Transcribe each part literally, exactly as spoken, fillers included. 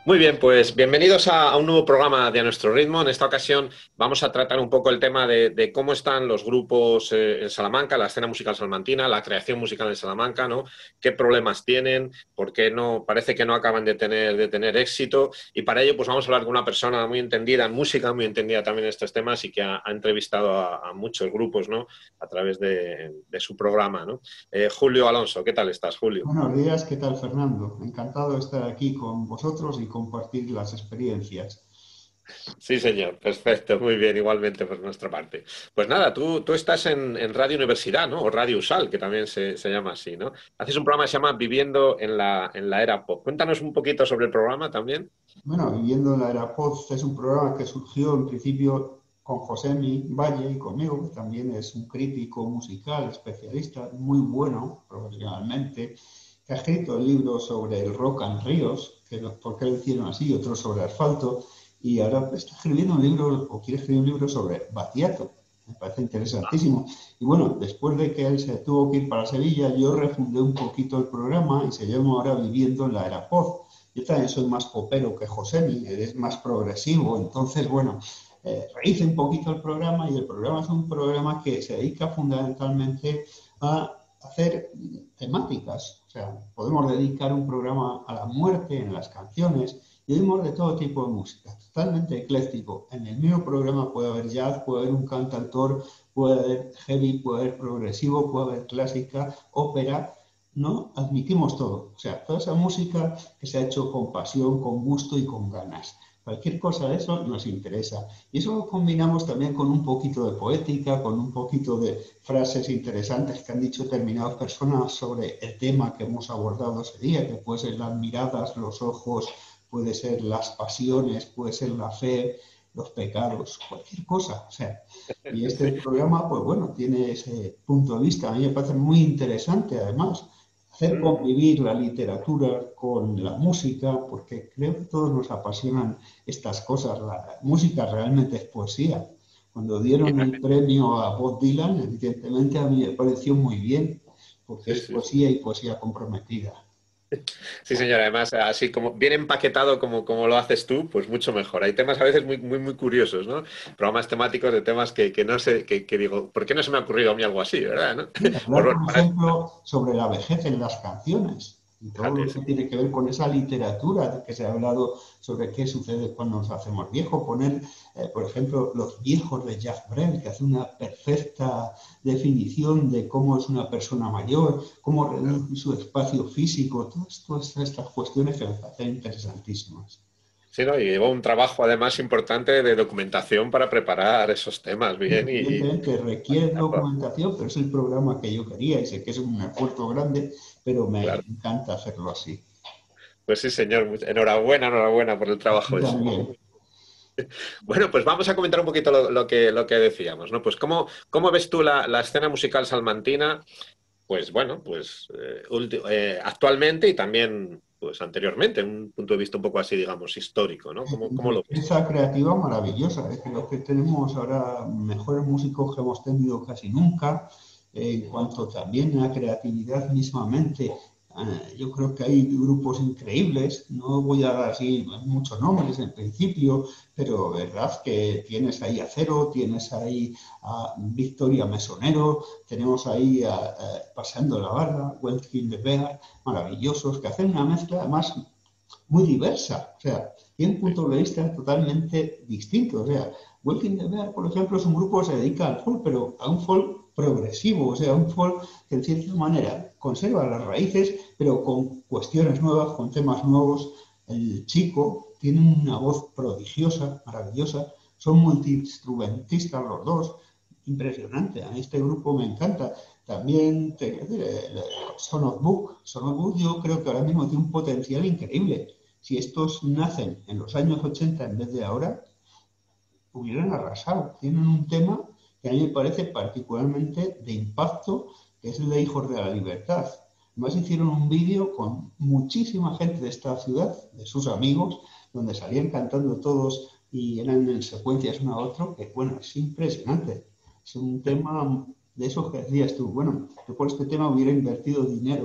Muy bien, pues bienvenidos a, a un nuevo programa de A Nuestro Ritmo. En esta ocasión vamos a tratar un poco el tema de, de cómo están los grupos eh, en Salamanca, la escena musical salmantina, la creación musical en Salamanca, ¿no? Qué problemas tienen, por qué no, parece que no acaban de tener, de tener éxito. Y para ello, pues vamos a hablar con una persona muy entendida en música, muy entendida también en estos temas y que ha, ha entrevistado a, a muchos grupos, ¿no? A través de, de su programa, ¿no? Eh, Julio Alonso, ¿qué tal estás, Julio? Buenos días, ¿qué tal, Fernando? Encantado de estar aquí con vosotros y compartir las experiencias. Sí, señor, perfecto, muy bien, igualmente por nuestra parte. Pues nada, tú, tú estás en, en Radio Universidad, ¿no? O Radio Usal, que también se, se llama así, ¿no? Haces un programa que se llama Viviendo en la, en la Era Pop. Cuéntanos un poquito sobre el programa también. Bueno, Viviendo en la Era Post es un programa que surgió en principio con Josemi Valle y conmigo, que también es un crítico musical, especialista, muy bueno profesionalmente, que ha escrito libros sobre el rock and ríos, que lo- por qué lo hicieron así, otros sobre asfalto, y ahora está escribiendo un libro, o quiere escribir un libro sobre Battiato. Me parece interesantísimo. Y bueno, después de que él se tuvo que ir para Sevilla, yo refundé un poquito el programa y se llama ahora Viviendo en la Era Post. Yo también soy más popero que Josemi, él es más progresivo, entonces, bueno, eh, rehice un poquito el programa y el programa es un programa que se dedica fundamentalmente a hacer temáticas. O sea, podemos dedicar un programa a la muerte en las canciones y oímos de todo tipo de música, totalmente ecléctico. En el mismo programa puede haber jazz, puede haber un cantautor, puede haber heavy, puede haber progresivo, puede haber clásica, ópera, ¿no? Admitimos todo. O sea, toda esa música que se ha hecho con pasión, con gusto y con ganas. Cualquier cosa de eso nos interesa. Y eso lo combinamos también con un poquito de poética, con un poquito de frases interesantes que han dicho determinadas personas sobre el tema que hemos abordado ese día, que puede ser las miradas, los ojos, puede ser las pasiones, puede ser la fe, los pecados, cualquier cosa. O sea, y este Sí. programa, pues bueno, tiene ese punto de vista. A mí me parece muy interesante, además, hacer Mm, convivir la literatura con la música, porque creo que todos nos apasionan estas cosas. La música realmente es poesía. Cuando y dieron no- el premio a Bob Dylan, evidentemente a mí me pareció muy bien, porque Sí, es sí, sí. poesía y poesía comprometida. Sí, señor, además, así como bien empaquetado como, como lo haces tú, pues mucho mejor. Hay temas a veces muy, muy, muy curiosos, ¿no? Programas temáticos de temas que, que no sé, que, que digo, ¿por qué no se me ha ocurrido a mí algo así, verdad? ¿No? Y Pues hablar, bueno, por para eso, ejemplo, sobre la vejez en las canciones y todo fíjate, lo sí. que tiene que ver con esa literatura de que se ha hablado sobre qué sucede cuando nos hacemos viejos. Poner, eh, por ejemplo, Los viejos de Jacques Brel, que hace una perfecta definición de cómo es una persona mayor, cómo reduce su espacio físico, todas, todas estas cuestiones que me parecen interesantísimas. Sí, ¿no? Y llevo un trabajo además importante de documentación para preparar esos temas Y bien y, y evidentemente requiere documentación, pero es el programa que yo quería y sé que es un esfuerzo grande, pero me claro. encanta hacerlo así. Pues sí, señor. Much- Enhorabuena, enhorabuena por el Aquí trabajo ese. también. Bueno, pues vamos a comentar un poquito lo, lo que, lo que decíamos, ¿no? Pues cómo, cómo ves tú la, la escena musical salmantina, pues bueno, pues eh, ulti- eh, actualmente y también pues anteriormente, un punto de vista un poco así, digamos, histórico, ¿no? ¿Cómo, cómo lo ves? Esa creativa maravillosa, es que lo que tenemos ahora, mejores músicos que hemos tenido casi nunca, eh, en cuanto también a creatividad mismamente. Eh, yo creo que hay grupos increíbles, no voy a dar así muchos nombres en principio, pero verdad que tienes ahí a Cero, tienes ahí a Victoria Mesonero, tenemos ahí a, a Paseando la Barra, Welkin de Bear, maravillosos, que hacen una mezcla más muy diversa, o sea, tiene un Sí, punto de vista totalmente distinto. O sea, Walking the Bear, por ejemplo, es un grupo que se dedica al folk, pero a un folk progresivo, o sea, un folk que en cierta manera conserva las raíces, pero con cuestiones nuevas, con temas nuevos. El chico tiene una voz prodigiosa, maravillosa, son multiinstrumentistas los dos, impresionante. A mí este grupo me encanta. También te, eh, Son of Book. Son of Book yo creo que ahora mismo tiene un potencial increíble. Si estos nacen en los años ochenta en vez de ahora, hubieran arrasado. Tienen un tema que a mí me parece particularmente de impacto, que es el de Hijos de la Libertad. Además hicieron un vídeo con muchísima gente de esta ciudad, de sus amigos, donde salían cantando todos y eran en secuencias uno a otro, que bueno, es impresionante. Es un tema de esos que decías tú, bueno, yo por este tema hubiera invertido dinero,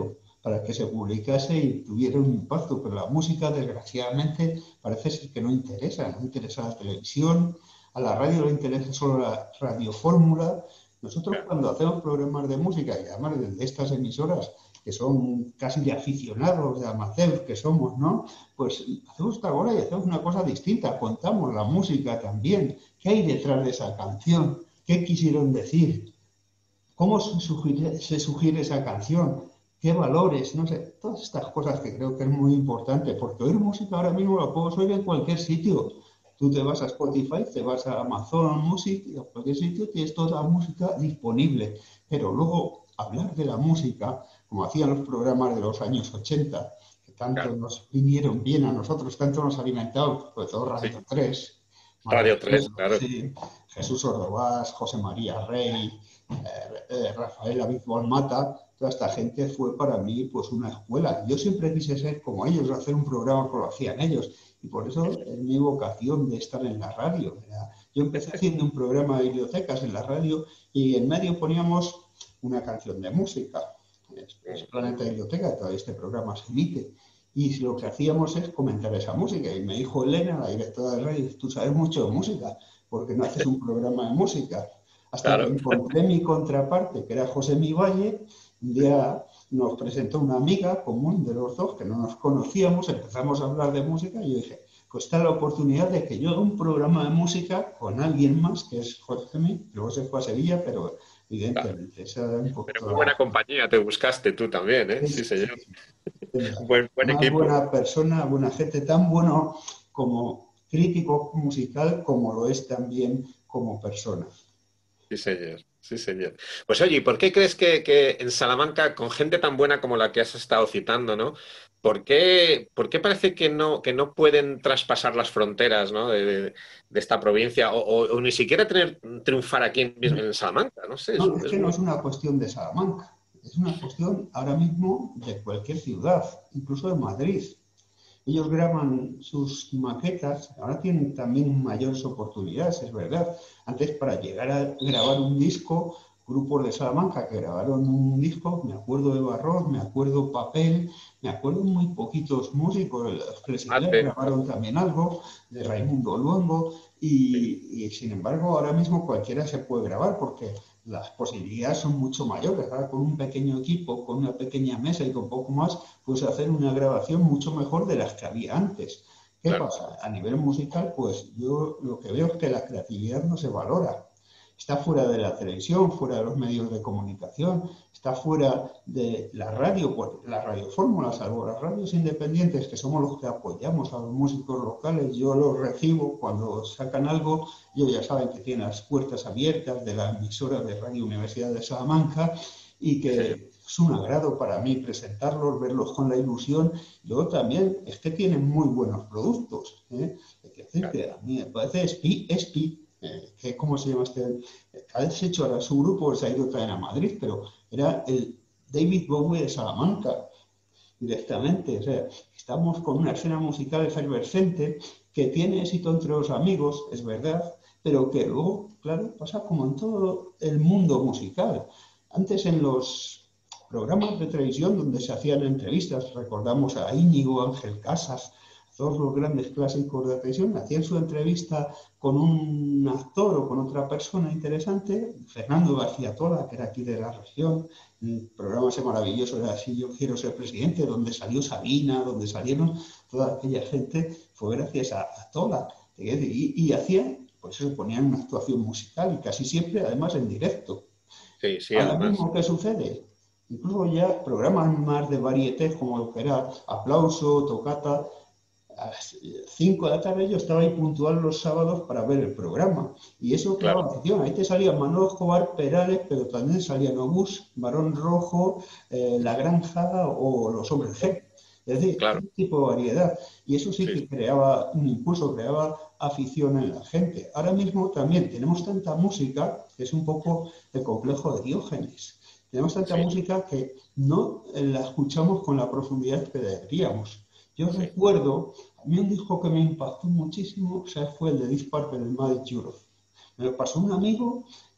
para que se publicase y tuviera un impacto, pero la música, desgraciadamente, parece ser que no interesa, no interesa a la televisión, a la radio le interesa solo la radiofórmula. Nosotros cuando hacemos programas de música, y además de estas emisoras, que son casi de aficionados, de amateurs que somos, ¿no? Pues hacemos otra cosa y hacemos una cosa distinta, contamos la música también, qué hay detrás de esa canción, qué quisieron decir, cómo se sugiere, se sugiere esa canción, qué valores, no sé, todas estas cosas que creo que es muy importante, porque oír música ahora mismo la puedo oír en cualquier sitio. Tú te vas a Spotify, te vas a Amazon Music, y a cualquier sitio tienes toda la música disponible, pero luego hablar de la música, como hacían los programas de los años ochenta, que tanto claro. nos vinieron bien a nosotros, tanto nos alimentaron, sobre todo Radio Sí. tres, Radio tres, maravilloso, claro. sí, Jesús Ordovás, José María Rey, eh, eh, Rafael Abitbol Mata, toda esta gente fue para mí pues una escuela. Yo siempre quise ser como ellos, hacer un programa como lo hacían ellos, y por eso es mi vocación de estar en la radio. Yo empecé haciendo un programa de bibliotecas en la radio y en medio poníamos una canción de música. Es, es Planeta Biblioteca, todavía este programa se emite. Y lo que hacíamos es comentar esa música. Y me dijo Elena, la directora de radio, tú sabes mucho de música, porque no haces un programa de música. Hasta Claro. que encontré mi contraparte, que era José Mi Valle. Un día nos presentó una amiga común de los dos, que no nos conocíamos, empezamos a hablar de música y yo dije, pues está la oportunidad de que yo haga un programa de música con alguien más, que es José Mi, luego se fue a Sevilla, pero evidentemente, esa era un Pero poquito muy la... buena compañía te buscaste tú también, ¿eh? Sí, Sí, sí, señor. sí. Buen, buen Más equipo. buena persona, buena gente, tan bueno como crítico musical como lo es también como persona. Sí, señor. Sí, señor. Pues oye, ¿y por qué crees que, que en Salamanca, con gente tan buena como la que has estado citando, ¿no? ¿Por qué, por qué parece que no, que no pueden traspasar las fronteras, ¿no? de, de- de esta provincia o, o- o ni siquiera tener, triunfar aquí en, en Salamanca? No sé, es, No, es es que no muy... es una cuestión de Salamanca, es una cuestión ahora mismo de cualquier ciudad, incluso de Madrid. Ellos graban sus maquetas, ahora tienen también mayores oportunidades, es verdad. Antes, para llegar a grabar un disco, grupos de Salamanca que grabaron un disco, me acuerdo de Barroz, me acuerdo Papel, me acuerdo muy poquitos músicos, los Flexibles Mate, grabaron también algo, de Raimundo Luengo, sí, y, y sin embargo ahora mismo cualquiera se puede grabar porque las posibilidades son mucho mayores. Ahora con un pequeño equipo, con una pequeña mesa y con poco más, pues hacer una grabación mucho mejor de las que había antes. ¿Qué claro. pasa? A nivel musical, pues yo lo que veo es que la creatividad no se valora. Está fuera de la televisión, fuera de los medios de comunicación, está fuera de la radio, pues, la radiofórmula, salvo las radios independientes, que somos los que apoyamos a los músicos locales. Yo los recibo cuando sacan algo, ellos ya saben que tienen las puertas abiertas de la emisora de Radio Universidad de Salamanca y Sí, señor. que es un agrado para mí presentarlos, verlos con la ilusión. Luego también es que tienen muy buenos productos. ¿eh? Hay que decir Claro. que a mí me parece Espi, Espi eh, que, ¿cómo se llama este? Ha hecho ahora su grupo, se ha ido también a Madrid, pero era el David Bowie de Salamanca, directamente. O sea, estamos con una escena musical efervescente que tiene éxito entre los amigos, es verdad, pero que luego, claro, pasa como en todo el mundo musical. Antes en los programas de televisión donde se hacían entrevistas, recordamos a Íñigo, Ángel Casas, todos los grandes clásicos de la televisión, hacían su entrevista con un actor o con otra persona interesante, Fernando García Tola, que era aquí de la región, un programa ese maravilloso era Así yo quiero ser presidente, donde salió Sabina, donde salieron toda aquella gente, fue gracias a, a Tola. Y, y hacían, pues eso, ponían una actuación musical y casi siempre además en directo. Sí, sí, Ahora además. mismo, ¿qué sucede? Incluso ya programas más de varietés como lo que era Aplauso, Tocata, a las cinco de la tarde yo estaba ahí puntual los sábados para ver el programa. Y eso Claro, creaba atención. Ahí te salía Manolo Escobar, Perales, pero también salían Obús, Barón Rojo, eh, La Granja o Los Hombres G. Es decir, claro. un tipo de variedad. Y eso sí Sí, que creaba un impulso, creaba afición en la gente. Ahora mismo también tenemos tanta música que es un poco el complejo de Diógenes. Tenemos tanta sí, música que no la escuchamos con la profundidad que deberíamos. Yo sí. recuerdo, a mí un disco que me impactó muchísimo, o sea, fue el de Deep Purple, el Magic Europe. Me lo pasó un amigo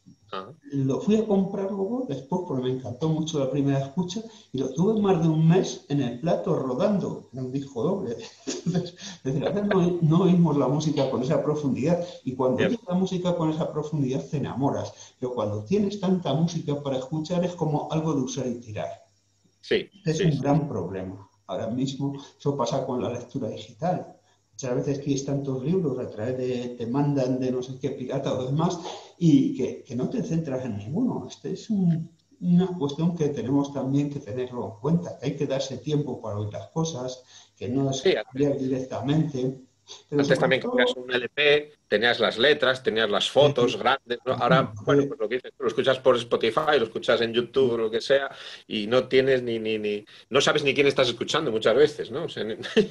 Ah, Lo fui a comprar luego, después, porque me encantó mucho la primera escucha, y lo tuve más de un mes en el plato rodando, en un disco doble. Entonces, desde no, no oímos la música con esa profundidad, y cuando oyes cierto. la música con esa profundidad te enamoras, pero cuando tienes tanta música para escuchar es como algo de usar y tirar. Sí, Este es sí, un sí, sí. gran problema. Ahora mismo eso pasa con la lectura digital. Muchas veces tienes tantos libros, a través de, te mandan de no sé qué pirata o demás, y que, que no te centras en ninguno. Este es un, una cuestión que tenemos también que tenerlo en cuenta, que hay que darse tiempo para oír las cosas, que no es Sí, cambiar directamente, pero antes sobre también cogías todo, un L P, tenías las letras, tenías las eh, fotos grandes, ¿no? Ahora, bueno, eh, pues lo que dices, tú lo escuchas por Spotify, lo escuchas en YouTube o lo que sea, y no tienes ni, ni, ni, no sabes ni quién estás escuchando muchas veces, ¿no? O sea,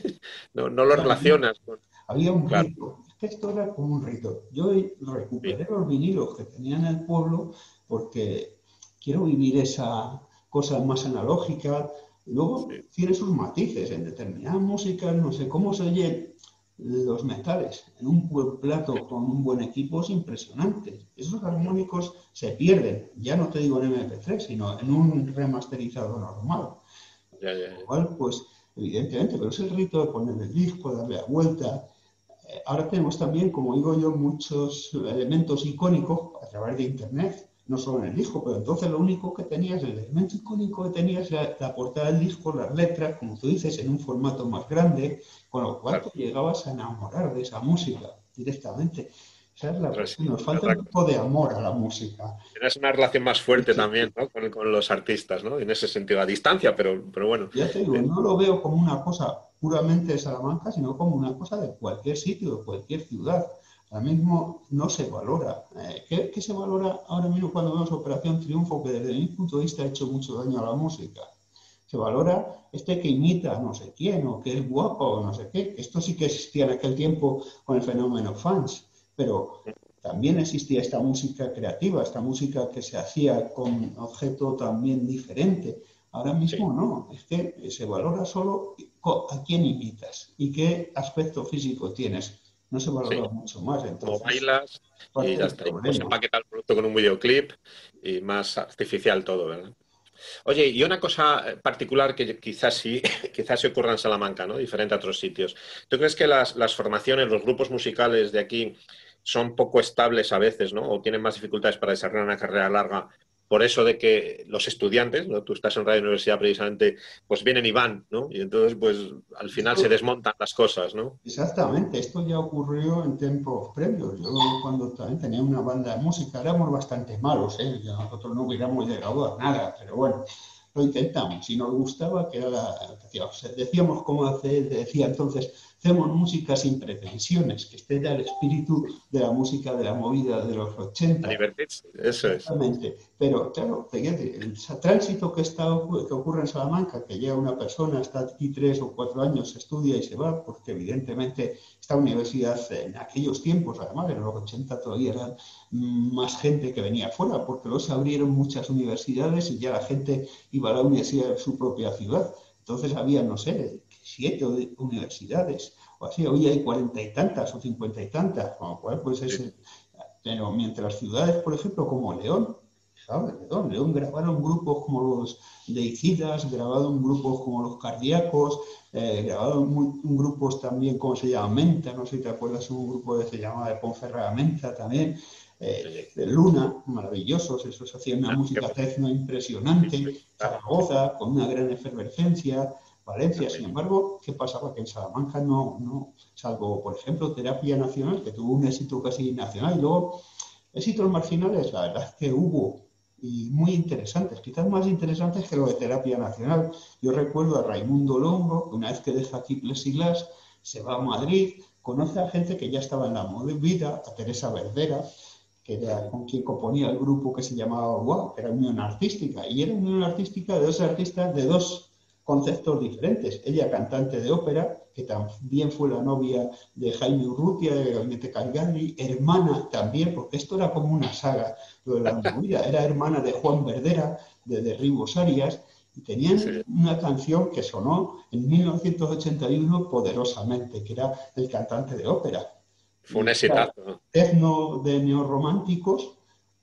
no, no lo relacionas con... había un Claro, rito, es que esto era como un rito. Yo sí, recuperé los vinilos que tenía en el pueblo porque quiero vivir esa cosa más analógica. Luego sí, tiene sus matices en determinadas músicas, no sé cómo se oyen los metales en un buen plato con un buen equipo es impresionante. Esos armónicos se pierden, ya no te digo en M P tres, sino en un remasterizado normal. ya, ya, Lo ya. cual, pues, evidentemente, pero es el rito de poner el disco, darle la vuelta. Eh, ahora tenemos también, como digo yo, muchos elementos icónicos a través de Internet, no solo en el disco, pero entonces lo único que tenías, el elemento icónico que tenías era la portada del disco, las letras, como tú dices, en un formato más grande, con lo cual Claro, te llegabas a enamorar de esa música directamente. Esa es la pero sí, cuestión, nos es falta un otra poco cosa. de amor a la música. Tienes una relación más fuerte también, ¿no? Con, con los artistas, ¿no? En ese sentido, a distancia, pero, pero bueno. Ya te digo, eh, no lo veo como una cosa puramente de Salamanca, sino como una cosa de cualquier sitio, de cualquier ciudad. Ahora mismo no se valora. Eh, ¿qué, qué se valora ahora mismo cuando vemos Operación Triunfo, que desde mi punto de vista ha hecho mucho daño a la música? Se valora este que imita a no sé quién, o que es guapo, o no sé qué. Esto sí que existía en aquel tiempo con el fenómeno fans, pero también existía esta música creativa, esta música que se hacía con objeto también diferente. Ahora sí, mismo no, es que se valora solo a quién imitas y qué aspecto físico tienes. No se sí. valora mucho más, Como entonces, bailas y parte ya del está. Y luego se problema. empaqueta el producto con un videoclip y más artificial todo, ¿verdad? Oye, y una cosa eh, particular que quizás sí, quizás se ocurra en Salamanca, ¿no? Diferente a otros sitios. ¿Tú crees que las, las formaciones, los grupos musicales de aquí son poco estables a veces, ¿no? O tienen más dificultades para desarrollar una carrera larga por eso de que los estudiantes, ¿no? Tú estás en Radio Universidad precisamente, pues vienen y van, ¿no? Y entonces, pues al final se Esto desmontan las cosas, ¿no? Exactamente, esto ya ocurrió en tiempos previos. Yo cuando también tenía una banda de música éramos bastante malos, ¿eh? Ya nosotros no hubiéramos llegado a nada, pero bueno, lo intentamos. Si nos gustaba, que era la, decíamos, decíamos cómo hacer, decía entonces, hacemos música sin pretensiones, que esté ya el espíritu de la música de la movida de los A ochenta. divertirse, eso es. Exactamente, pero claro, fíjate, el tránsito que, está, que ocurre en Salamanca, que llega una persona, está aquí tres o cuatro años, estudia y se va, porque evidentemente esta universidad en aquellos tiempos, además en los ochenta todavía era más gente que venía fuera, porque luego se abrieron muchas universidades y ya la gente iba a la universidad de su propia ciudad. Entonces había, no sé, siete universidades, o así, hoy hay cuarenta y tantas o cincuenta y tantas, con lo cual pues Sí, es... Pero mientras ciudades, por ejemplo, como León, ¿sabes? León, León grabaron grupos como los de Icidas, grabaron grupos como los Cardíacos, eh, grabaron muy, grupos también, como se llama, Menta, no sé si te acuerdas, un grupo que se llama de Ponferrada Menta también, sí. eh, de, de Luna, maravillosos, esos hacían una Ah, qué música bueno. tecno Sí, impresionante, sí, claro. Zaragoza, con una gran efervescencia, Valencia, sin También. embargo, ¿qué pasaba? Que en Salamanca no, no, salvo, por ejemplo, Terapia Nacional, que tuvo un éxito casi nacional, y luego éxitos marginales, la verdad es que hubo, y muy interesantes, quizás más interesantes que lo de Terapia Nacional. Yo recuerdo a Raimundo Longo, que una vez que deja aquí Plexiglas, se va a Madrid, conoce a gente que ya estaba en la movida, a Teresa Verdera, que era Ujú. con quien componía el grupo que se llamaba Wow, que era Unión Artística, y era Unión Artística de dos artistas de dos conceptos diferentes. Ella, cantante de ópera, que también fue la novia de Jaime Urrutia, de Gabinete Calgary, hermana también, porque esto era como una saga, lo de la movida, era hermana de Juan Verdera, de Derribos Arias, y Sí, tenían sí. una canción que sonó en mil novecientos ochenta y uno poderosamente, que era El cantante de ópera. Fue un Y era exitazo, ¿no? tecno de neorrománticos,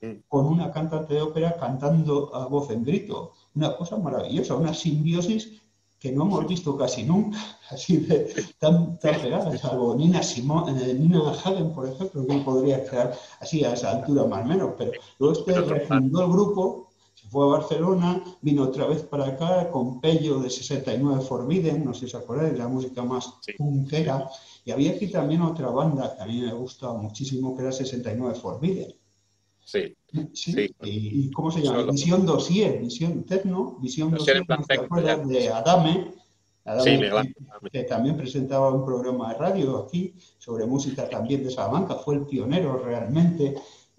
Mm. con una cantante de ópera cantando a voz en grito. Una cosa maravillosa, una simbiosis que no hemos visto casi nunca, así de tan, tan pegada, salvo Nina, Simone, eh, Nina Hagen, por ejemplo, que podría quedar así a esa altura más o menos, pero luego este En otro plan. refundó el grupo, se fue a Barcelona, vino otra vez para acá con Pello de sesenta y nueve Forbidden, no sé si os acordáis, la música más Sí, sí, punkera, y había aquí también otra banda que a mí me gusta muchísimo, que era sesenta y nueve Forbidden. sí, sí. Sí, y, y ¿cómo se llama? Solo, Visión Dossier, Visión Tecno, Visión no sé, en Dossier, plan ¿no te técnico ya. acuerdas de Adame? Sí, Adame Miguel que, Ángel. que también presentaba un programa de radio aquí sobre música también de Salamanca, fue el pionero realmente,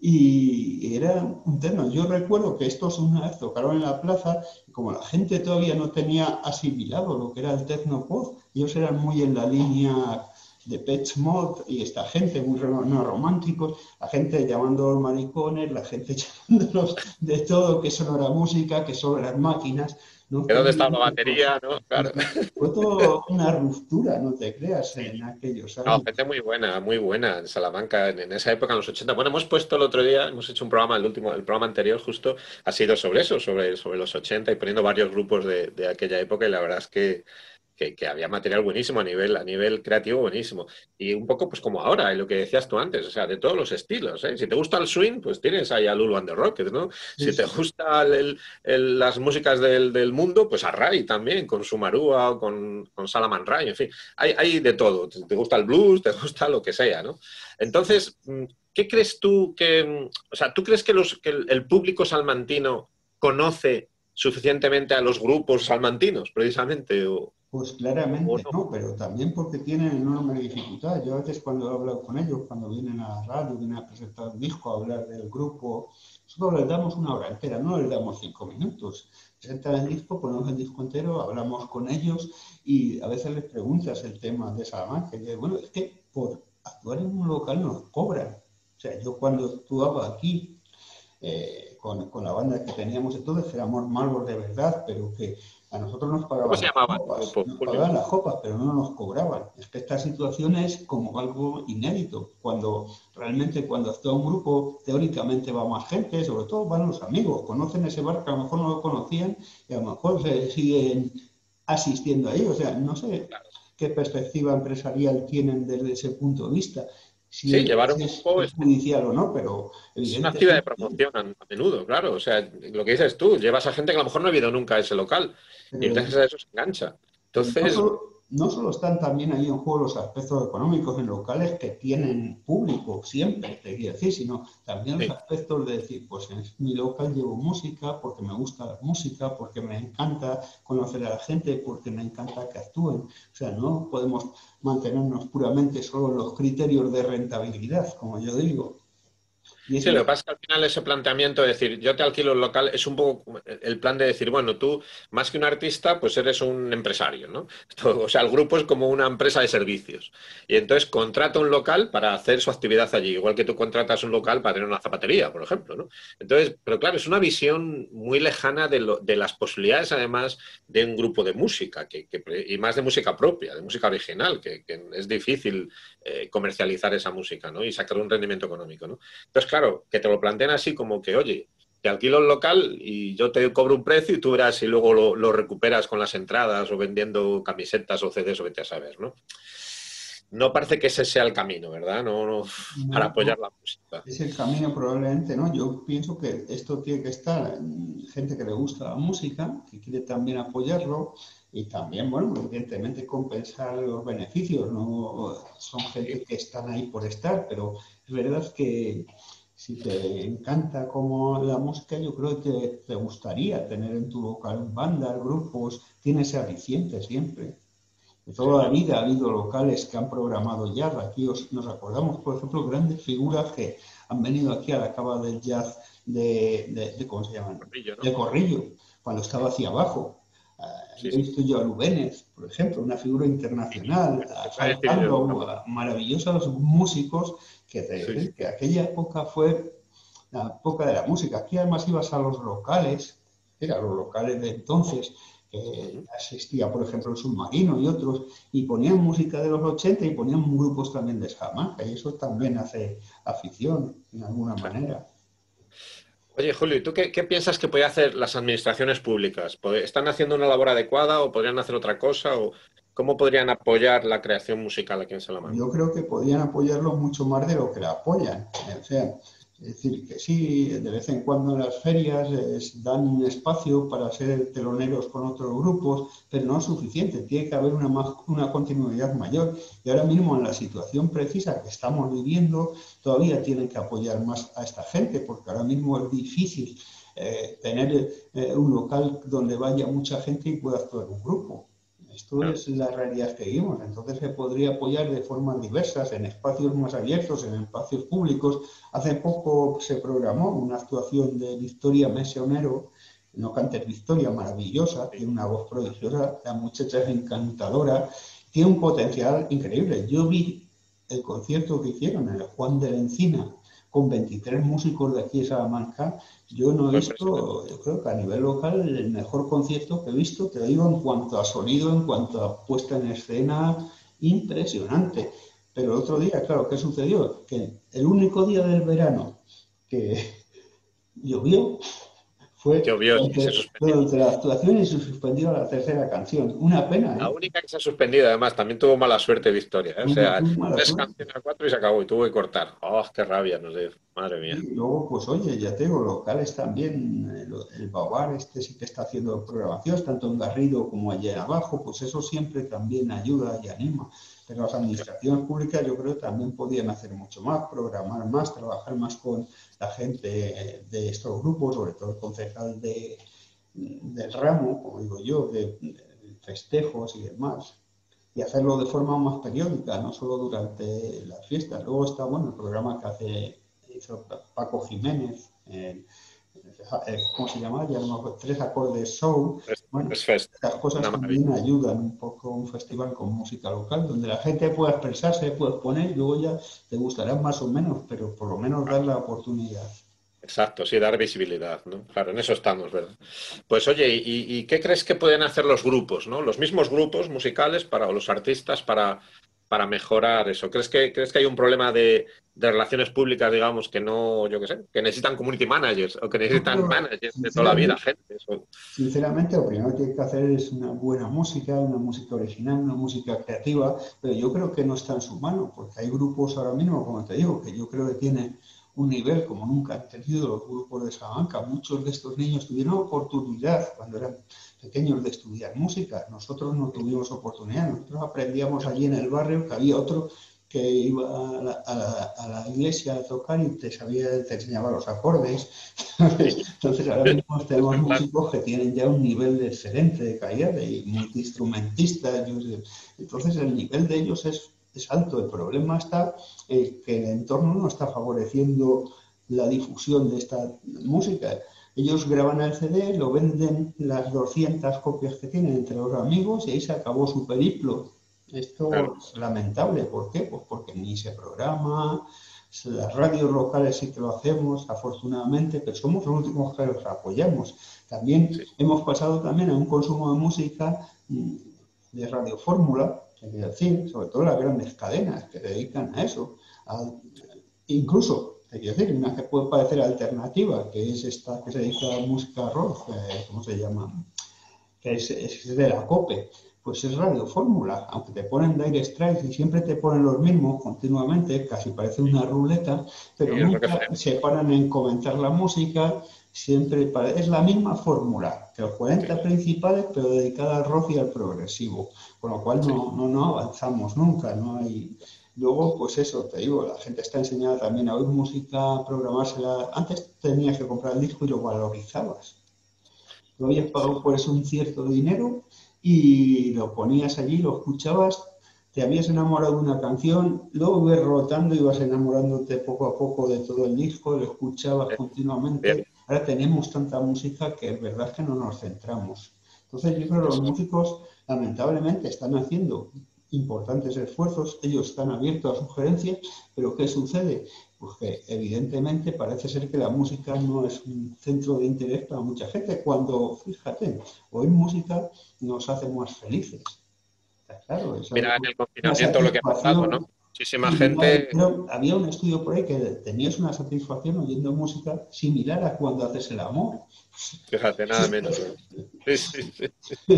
y era un tecno. Yo recuerdo que estos una vez tocaron en la plaza, y como la gente todavía no tenía asimilado lo que era el tecno pop, ellos eran muy en la línea de Pet Mod y esta gente, muy no románticos, la gente llamándolos maricones, la gente llamándolos de todo, que eso no era música, que solo eran máquinas, ¿no? ¿De Fue, dónde muy, está la batería? ¿No? Claro. fue todo una ruptura, no te creas, Sí. en aquellos No, años. gente muy buena, muy buena en Salamanca, en, en esa época, en los ochenta. Bueno, hemos puesto el otro día, hemos hecho un programa, el último, el programa anterior justo, ha sido sobre eso, sobre, sobre los ochenta y poniendo varios grupos de, de aquella época y la verdad es que, que, que había material buenísimo a nivel, a nivel creativo buenísimo. Y un poco pues como ahora, y lo que decías tú antes, o sea, de todos los estilos, ¿eh? Si te gusta el swing, pues tienes ahí a Lulu and the Rockets, ¿no? Sí, Si te sí. gusta el- el- las músicas del, del mundo, pues a Ray también, con Sumarúa o con, con Salaman Ray, en fin. Hay, hay de todo. Te, te gusta el blues, te gusta lo que sea, ¿no? Entonces, mm, ¿qué crees tú que, mm, o sea, ¿tú crees que, los, que el, el público salmantino conoce suficientemente a los grupos salmantinos, precisamente, o, Pues o claramente no? no, pero también porque tienen enorme dificultad. Yo a veces cuando he hablado con ellos, cuando vienen a la radio, vienen a presentar un disco, a hablar del grupo, nosotros les damos una hora entera, no les damos cinco minutos. Presentan el disco, ponemos el disco entero, hablamos con ellos y a veces les preguntas el tema de Salamanca. Y dices, bueno, es que por actuar en un local nos cobran. O sea, yo cuando actuaba aquí eh, con, con, la banda que teníamos entonces, éramos magos de verdad, pero que a nosotros nos ¿Cómo pagaban se las llamaba tu copas, grupo, nos Julio? pagaban las copas, pero no nos cobraban. Es que esta situación es como algo inédito, cuando realmente cuando actúa un grupo, teóricamente va más gente, sobre todo van los amigos, conocen ese bar que a lo mejor no lo conocían y a lo mejor se siguen asistiendo ahí, o sea, no sé qué perspectiva empresarial tienen desde ese punto de vista, si Sí, es, llevar un si es grupo es, perjudicial o no, pero es una actividad de evidentemente, promoción a, a menudo, claro. O sea, lo que dices tú, llevas a gente que a lo mejor no ha ido nunca a ese local y pero, gracias a eso se engancha. pero no, Entonces, solo, no solo están también ahí en juego los aspectos económicos en locales que tienen público siempre, te quiero decir, sino también los sí. aspectos de decir, pues en mi local llevo música porque me gusta la música, porque me encanta conocer a la gente, porque me encanta que actúen. O sea, no podemos mantenernos puramente solo en los criterios de rentabilidad, como yo digo. Y Sí, eso lo es que pasa es que al final ese planteamiento de decir, yo te alquilo el local, es un poco el plan de decir, bueno, tú más que un artista, pues eres un empresario, ¿no? Esto, o sea, el grupo es como una empresa de servicios. Y entonces contrata un local para hacer su actividad allí, igual que tú contratas un local para tener una zapatería, por ejemplo, ¿no? Entonces, pero claro, es una visión muy lejana de, lo, de las posibilidades, además, de un grupo de música, que, que, y más de música propia, de música original, que, que es difícil eh, comercializar esa música, ¿no? Y sacar un rendimiento económico, ¿no? Entonces, claro, que te lo planteen así como que, oye, te alquilo el local y yo te cobro un precio y tú verás si luego lo, lo recuperas con las entradas o vendiendo camisetas o C Ds o vete a saber, ¿no? No parece que ese sea el camino, ¿verdad? No, no, para no, apoyar no, la música. es el camino probablemente, ¿no? Yo pienso que esto tiene que estar en gente que le gusta la música, que quiere también apoyarlo y también, bueno, evidentemente compensar los beneficios, ¿no? Son Sí, gente que están ahí por estar, pero es verdad que si te encanta como la música, yo creo que te gustaría tener en tu local bandas, grupos, tienes aliciente siempre. De sí, toda la vida ha habido locales que han programado jazz. Aquí os, nos acordamos, por ejemplo, grandes figuras que han venido aquí a la cava del jazz de, de, de ¿cómo se llaman? Corrillo, ¿no? De Corrillo, cuando estaba hacia abajo. Uh, Sí, he sí. visto yo a Lubénez, por ejemplo, una figura Y internacional, uh, te voy a decir yo faltando también. a maravillosos músicos que, Sí, sí. te, que aquella época fue la época de la música. Aquí además ibas a los locales, eran los locales de entonces, que Uh-huh. asistía, por ejemplo, el Submarino y otros, y ponían música de los ochenta y ponían grupos también de Salamanca, y eso también hace afición, de alguna Claro. manera. Oye, Julio, ¿y tú qué, qué piensas que pueden hacer las administraciones públicas? ¿Pod- ¿Están haciendo una labor adecuada o podrían hacer otra cosa? ¿O cómo podrían apoyar la creación musical aquí en Salamanca? Yo creo que podrían apoyarlo mucho más de lo que la apoyan. O sea, es decir, que sí, de vez en cuando en las ferias les dan un espacio para ser teloneros con otros grupos, pero no es suficiente, tiene que haber una, más- una continuidad mayor. Y ahora mismo en la situación precisa que estamos viviendo, todavía tienen que apoyar más a esta gente, porque ahora mismo es difícil eh, tener eh, un local donde vaya mucha gente y pueda actuar un grupo. Esto Claro. es la realidad que vivimos. Entonces se podría apoyar de formas diversas, en espacios más abiertos, en espacios públicos. Hace poco se programó una actuación de Victoria Mesionero, no cantes Victoria, maravillosa, Sí. tiene una voz prodigiosa, la muchacha es encantadora, tiene un potencial increíble. Yo vi el concierto que hicieron en el Juan de la Encina con veintitrés músicos de aquí de Salamanca. Yo no he Fue impresionante. visto, yo creo que a nivel local, el mejor concierto que he visto, te digo, en cuanto a sonido, en cuanto a puesta en escena, impresionante. Pero el otro día, claro, ¿qué sucedió? Que el único día del verano que llovió fue Llovió, sí, se durante, suspendió. durante la actuación y se suspendió la tercera canción. Una pena, La ¿eh? única que se ha suspendido, además, también tuvo mala suerte Victoria, ¿eh? O Tuvo, sea, tuvo mala tres suerte. canciones a cuatro y se acabó y tuvo que cortar. ¡Oh, qué rabia nos dio! Madre mía. Y luego, pues oye, ya te digo, locales también, el, el Babar este sí que está haciendo programaciones, tanto en Garrido como allá abajo, pues eso siempre también ayuda y anima. Pero las administraciones públicas yo creo que también podían hacer mucho más, programar más, trabajar más con la gente de estos grupos, sobre todo el concejal de, del ramo, como digo yo, de, de festejos y demás y hacerlo de forma más periódica, no solo durante las fiestas. Luego está, bueno, el programa que hace hizo Paco Jiménez, eh, eh, ¿cómo se llama? Ya no me acuerdo, Tres Acordes Show. Es, Bueno, es fest, estas cosas una maravilla. también ayudan un poco a un festival con música local, donde la gente pueda expresarse, puede poner, y luego ya te gustarán más o menos, pero por lo menos dar la oportunidad. Exacto, sí, dar visibilidad, ¿no? Claro, en eso estamos, ¿verdad? Pues oye, ¿y, y qué crees que pueden hacer los grupos, ¿no? Los mismos grupos musicales para, o los artistas para, para mejorar eso. ¿Crees que, crees que hay un problema de, de relaciones públicas, digamos, que no, yo qué sé, que necesitan community managers o que Yo necesitan creo, managers de toda la vida, sinceramente, gente? Eso. Sinceramente, lo primero que hay que hacer es una buena música, una música original, una música creativa, pero yo creo que no está en su mano, porque hay grupos ahora mismo, como te digo, que yo creo que tienen un nivel como nunca han tenido los grupos de Salamanca. Muchos de estos niños tuvieron oportunidad cuando eran pequeños de estudiar música. Nosotros no tuvimos oportunidad, nosotros aprendíamos allí en el barrio que había otro que iba a la, a la, a la iglesia a tocar y te, sabía, te enseñaba los acordes. Entonces ahora mismo tenemos Claro, músicos que tienen ya un nivel de excelente de calidad, de multiinstrumentistas. Entonces el nivel de ellos es, es alto. El problema está en que el entorno no está favoreciendo la difusión de esta música. Ellos graban el C D, lo venden las doscientas copias que tienen entre los amigos y ahí se acabó su periplo. Esto claro. es lamentable. ¿Por qué? Pues porque ni se programa, las radios locales sí que lo hacemos, afortunadamente, pero somos los últimos que los apoyamos. También Sí, hemos pasado también a un consumo de música mm, de radiofórmula, es decir, sobre todo las grandes cadenas que se dedican a eso. A, incluso, es decir, una que puede parecer alternativa, que es esta que se dedica a música rock, eh, ¿cómo se llama? Que es, es de la COPE, pues es Radio Fórmula, aunque te ponen Dire Strikes y siempre te ponen los mismos continuamente, casi parece sí, una ruleta, sí, pero es lo que nunca hacemos. se paran en comentar la música, siempre es la misma fórmula que los Sí, cuarenta principales, pero dedicada al rock y al progresivo, con lo cual sí, no, no, no avanzamos nunca, no hay... Luego, pues eso, te digo, la gente está enseñada también a oír música, a programársela. Antes tenías que comprar el disco y lo valorizabas. Tú habías sí. pagado por eso un cierto dinero y lo ponías allí, lo escuchabas, te habías enamorado de una canción, luego ibas rotando, ibas enamorándote poco a poco de todo el disco, lo escuchabas Bien, continuamente. Ahora tenemos tanta música que es verdad que no nos centramos. Entonces yo creo que los eso es. músicos lamentablemente están haciendo importantes esfuerzos, ellos están abiertos a sugerencias, pero ¿qué sucede? Pues que evidentemente parece ser que la música no es un centro de interés para mucha gente, cuando, fíjate, oír música nos hace más felices. Está claro, es Mira, en algo- el una confinamiento lo que ha pasado, ¿no? satisfacción. muchísima similar, gente. pero había un estudio por ahí que tenías una satisfacción oyendo música similar a cuando haces el amor. Fíjate, nada menos. ¿Eh? Sí, sí, sí.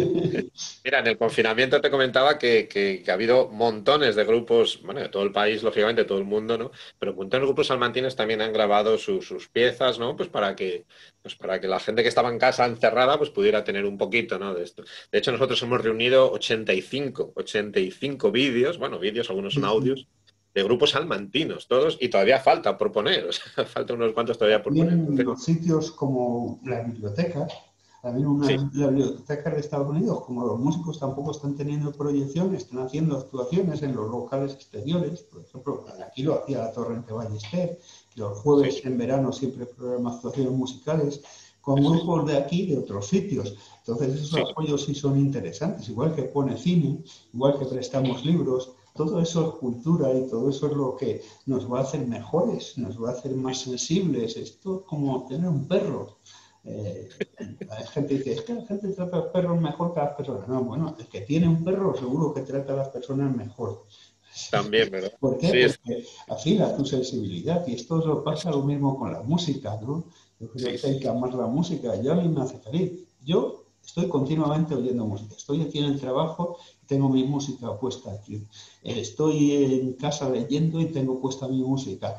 Mira, en el confinamiento te comentaba que, que- que ha habido montones de grupos, bueno, de todo el país, lógicamente, todo el mundo, ¿no? Pero montones de grupos salmantinos también han grabado su- sus piezas, ¿no? Pues para que, pues para que la gente que estaba en casa encerrada, pues pudiera tener un poquito, ¿no? De esto. De hecho, nosotros hemos reunido ochenta y cinco, ochenta y cinco vídeos, bueno, vídeos, algunos son Sí, sí. audios, de grupos salmantinos, todos, y todavía falta por poner, o sea, falta unos cuantos todavía por poner. También Entonces, los sitios como las bibliotecas, también una, sí, la biblioteca de Estados Unidos, como los músicos tampoco están teniendo proyección, están haciendo actuaciones en los locales exteriores. Por ejemplo, aquí lo hacía la Torrente Ballester, que los sí, jueves en verano siempre programa actuaciones musicales con sí, sí, grupos de aquí de otros sitios. Entonces esos sí, apoyos sí son interesantes, igual que pone cine, igual que prestamos libros, todo eso es cultura y todo eso es lo que nos va a hacer mejores, nos va a hacer más sensibles. Esto es como tener un perro. Eh, hay gente que dice, es que la gente trata a los perros mejor que a las personas. No, bueno, el que tiene un perro seguro que trata a las personas mejor. también, ¿verdad? ¿Por qué? Sí, es, Porque afila tu sensibilidad y esto lo pasa lo mismo con la música, ¿no? Yo creo sí, que hay sí, que sí. amar la música. Yo a mí me hace feliz. Yo estoy continuamente oyendo música. Estoy aquí en el trabajo y tengo mi música puesta aquí. Eh, Estoy en casa leyendo y tengo puesta mi música.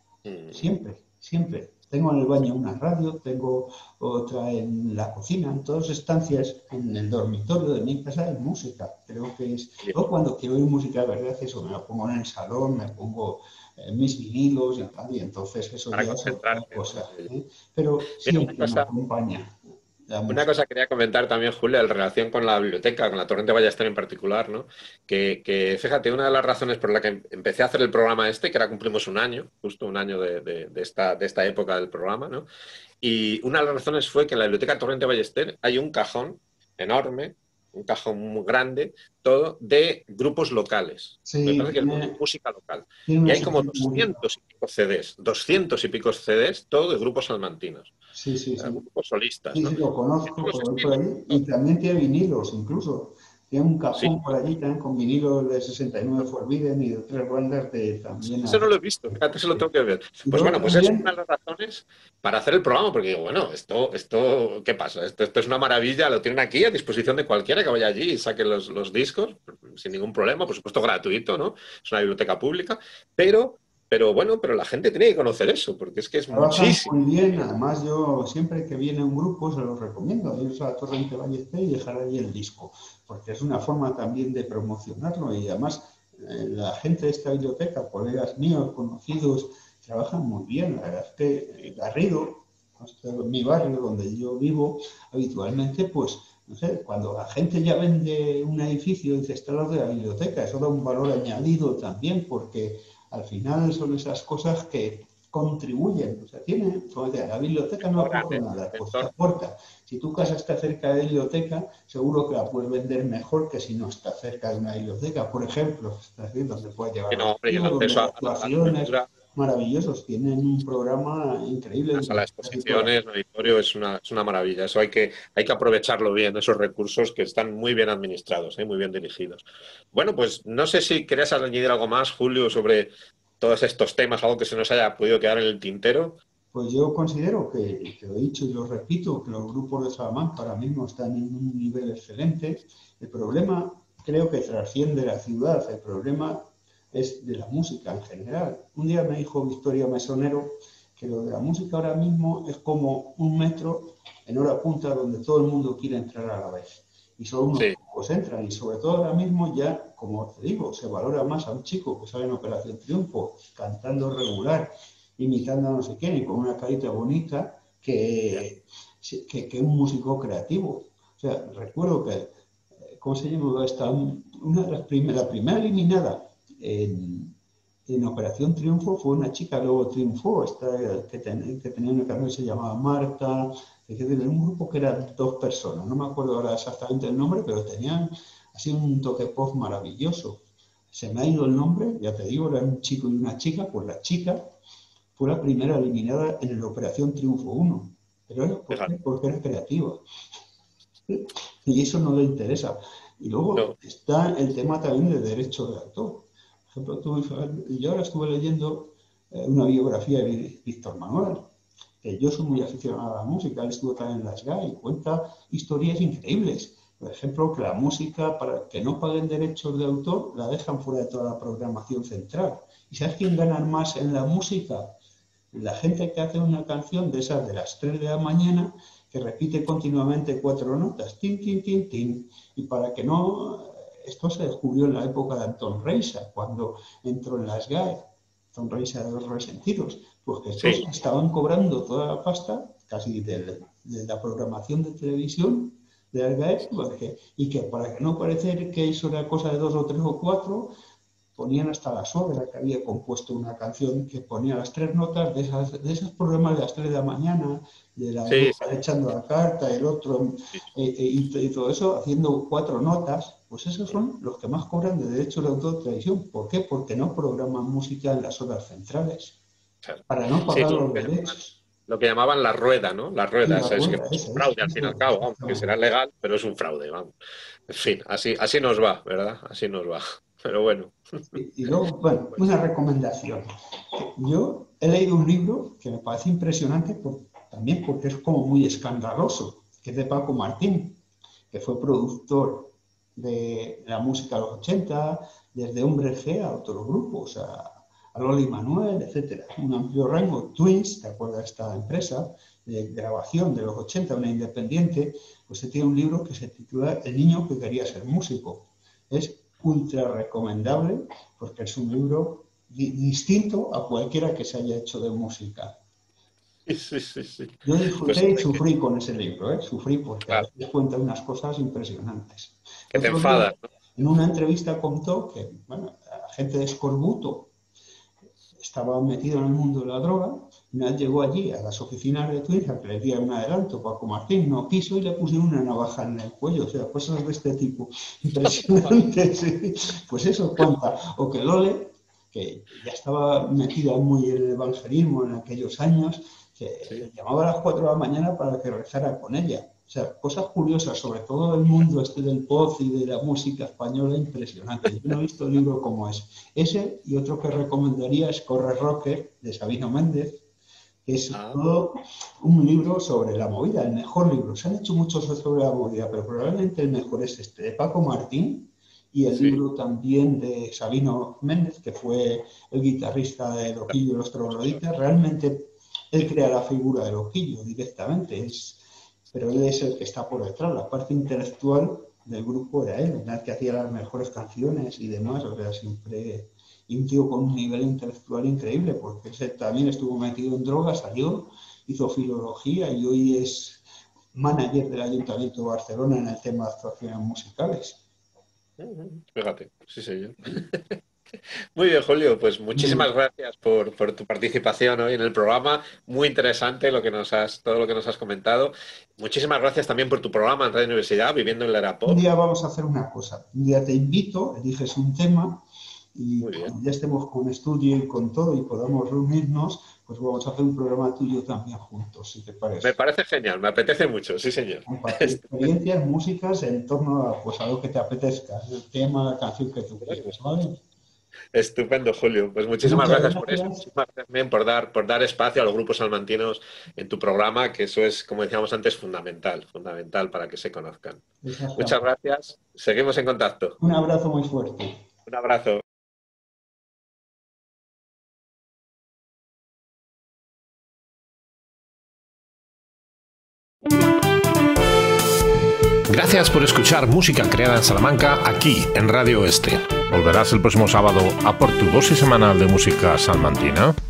Mm. Siempre, siempre. Tengo en el baño una radio, tengo otra en la cocina, en todas estancias, en el dormitorio de mi casa hay música. Creo que es. Bien, Yo cuando quiero oír música de verdad, eso me lo pongo en el salón, me pongo eh, mis vinilos y tal, y entonces eso para ya es otra concentrarte, ¿no? cosa. El- ¿eh? Pero Mira, una siempre me cosa, acompaña la una música. cosa quería comentar también, Julio, en relación con la biblioteca, con la Torrente Ballester en particular, ¿no? Que, que, fíjate, una de las razones por la que empecé a hacer el programa este, que ahora cumplimos un año, justo un año de, de- de esta, de esta época del programa, ¿no? Y una de las razones fue que en la biblioteca Torrente Ballester hay un cajón enorme, un cajón muy grande, todo de grupos locales. Me Sí, parece que es tiene, música local. tiene Y una hay como sección de música. doscientos y pico C Ds, doscientos y pico C Ds, todo de grupos salmantinos, Sí, sí, eh, sí. grupos solistas, Sí, ¿no? sí, lo De todos conozco, los lo voy por estilos. allí. Y también tiene vinilos, incluso. Tiene un Sí, cajón por allí también con vinilos de sesenta y nueve Forbidden y de otras bandas de también. eso no Así. lo he visto, fíjate, eso lo tengo que ver. Y Pues luego bueno, pues es una también, de las razones para hacer el programa, porque digo, bueno, esto, esto, ¿qué pasa? Esto, esto es una maravilla, lo tienen aquí a disposición de cualquiera que vaya allí y saque los, los discos sin ningún problema, por supuesto gratuito, ¿no? Es una biblioteca pública, pero, pero bueno, pero la gente tiene que conocer eso, porque es que es trabajan muchísimo. muy bien. Además, yo siempre que viene un grupo se los recomiendo. Ir a la Torrente Ballester y dejar ahí el disco. Porque es una forma también de promocionarlo. Y además, eh, la gente de esta biblioteca, colegas míos, conocidos, trabajan muy bien. La verdad es que eh, Garrido, hasta en mi barrio donde yo vivo habitualmente, pues, no sé, cuando la gente ya vende un edificio y dice, está al lado de la biblioteca, eso da un valor añadido también, porque al final son esas cosas que contribuyen, o sea, tiene, como decía, la biblioteca no Mejoran aporta el nada, pues te entorno. aporta. Si tu casa está cerca de la biblioteca, seguro que la puedes vender mejor que si no está cerca de una biblioteca, por ejemplo, es decir, donde puedes llevar Y los no, hombre, y el amigos, donde acceso hay a, a la actuaciones cultura, maravillosos, tienen un programa increíble una sala de durante casi toda la. exposiciones, un auditorio, es una, es una maravilla. Eso hay que, hay que aprovecharlo bien, esos recursos que están muy bien administrados, ¿eh? Muy bien dirigidos. Bueno, pues no sé si querías añadir algo más, Julio, sobre todos estos temas, algo que se nos haya podido quedar en el tintero. Pues yo considero que, que lo he dicho y lo repito, que los grupos de Salamanca ahora mismo están en un nivel excelente. El problema creo que trasciende la ciudad, el problema es de la música en general. Un día me dijo Victoria Mesonero que lo de la música ahora mismo es como un metro en hora punta donde todo el mundo quiere entrar a la vez. Y solo unos Sí, pocos entran. Y sobre todo ahora mismo ya, como te digo, se valora más a un chico que sale en Operación Triunfo cantando regular imitando a no sé quién y con una carita bonita ya. que, que, que un músico creativo. O sea, recuerdo que, ¿cómo se llamaba esta? Una de las primeras, la primera eliminada en, en Operación Triunfo fue una chica, luego triunfó, esta, que, ten, que tenía una canción que se llamaba Marta, que era un grupo que eran dos personas, no me acuerdo ahora exactamente el nombre, pero tenían así un toque pop maravilloso. Se me ha ido el nombre, ya te digo, era un chico y una chica, pues la chica fue la primera eliminada en la Operación Triunfo uno. ¿Pero por qué? Fíjate, Porque era creativa. Y eso no le interesa. Y luego no, está el tema también de derecho de autor. ejemplo, tú, yo ahora estuve leyendo eh, una biografía de Víctor Manuel, que yo soy muy aficionado a la música, él estuvo también en la S G A y cuenta historias increíbles. Por ejemplo, que la música, para que no paguen derechos de autor, la dejan fuera de toda la programación central. ¿Y sabes quién gana más en la música? La gente que hace una canción de esas de las tres de la mañana, que repite continuamente cuatro notas, tin, tin, tin, tin, y para que no... Esto se descubrió en la época de Anton Reixa, cuando entró en la S G A E, Anton Reixa de los Resentidos, pues que estos sí. estaban cobrando toda la pasta, casi de, de la programación de televisión, de la S G A E, porque, y que para que no pareciera que eso era cosa de dos o tres o cuatro, ponían hasta la suegra que había compuesto una canción que ponía las tres notas de, esas, de esos programas de las tres de la mañana, de la sí, sí. echando la carta, el otro, sí. eh, eh, y, y todo eso, haciendo cuatro notas, pues esos son los que más cobran de derechos de autor de televisión. ¿Por qué? Porque no programan música en las horas centrales, claro. Para no pagar sí, los derechos. Lo que llamaban la rueda, ¿no? La rueda, sí, la rueda es que es un fraude al fin y al cabo, vamos, que será legal, pero es un fraude, vamos. En fin, así, así nos va, ¿verdad? Así nos va. Pero bueno. Y, y luego, bueno, una recomendación. Yo he leído un libro que me parece impresionante por, también porque es como muy escandaloso, que es de Paco Martín, que fue productor de la música de los ochenta, desde Hombre G a otros grupos, a, a Loli Manuel, etcétera. Un amplio rango. Twins, ¿te acuerdas de esta empresa de grabación de los ochenta, una independiente? Pues se tiene un libro que se titula El niño que quería ser músico. Es ultra recomendable porque es un libro di distinto a cualquiera que se haya hecho de música. Sí, sí, sí. Yo disfruté pues, y sufrí que... con ese libro, ¿eh? Sufrí porque claro. a veces cuenta unas cosas impresionantes. Que te enfadas, ¿no? En una entrevista contó que, bueno, la gente de Escorbuto estaba metido en el mundo de la droga. Una vez llegó allí a las oficinas de Twins a que le diera un adelanto. Paco Martín no quiso y le pusieron una navaja en el cuello. O sea, cosas de este tipo. Impresionantes. ¿Sí? Pues eso cuenta. O que Lole, que ya estaba metida muy en el evangelismo en aquellos años, que sí. llamaba a las cuatro de la mañana para que rezara con ella. O sea, cosas curiosas, sobre todo del mundo este del pop y de la música española, impresionante. Yo no he visto libro como ese. Ese y otro que recomendaría es Corre Rocker, de Sabino Méndez, que es ah. todo un libro sobre la movida, el mejor libro. Se han hecho muchos sobre la movida, pero probablemente el mejor es este, de Paco Martín, y el sí. libro también de Sabino Méndez, que fue el guitarrista de Loquillo y los Trogloditas. Realmente él crea la figura de Loquillo directamente, es... pero él es el que está por detrás, la parte intelectual del grupo era él, el que hacía las mejores canciones y demás, o sea, siempre y un tío con un nivel intelectual increíble, porque él también estuvo metido en drogas, salió, hizo filología y hoy es manager del Ayuntamiento de Barcelona en el tema de actuaciones musicales. Fíjate, sí sé yo. Muy bien, Julio, pues muchísimas gracias por, por tu participación hoy en el programa. Muy interesante lo que nos has, todo lo que nos has comentado. Muchísimas gracias también por tu programa en Radio Universidad, Viviendo en la Era Pop. Un día vamos a hacer una cosa. Un día te invito, eliges un tema y cuando ya estemos con estudio y con todo y podamos reunirnos, pues vamos a hacer un programa tuyo también juntos, si te parece. Me parece genial, me apetece mucho, sí señor. Compartir experiencias, músicas en torno a, pues, a lo que te apetezca, el tema, la canción que tú quieras, ¿vale? Estupendo, Julio. Pues muchísimas gracias, gracias por eso. Muchísimas gracias también por dar, por dar espacio a los grupos salmantinos en tu programa, que eso es, como decíamos antes, fundamental, fundamental para que se conozcan. Muchas gracias. Seguimos en contacto. Un abrazo muy fuerte. Un abrazo. Gracias por escuchar música creada en Salamanca aquí en Radio Oeste. ¿Volverás el próximo sábado a por tu dosis semanal de música salmantina?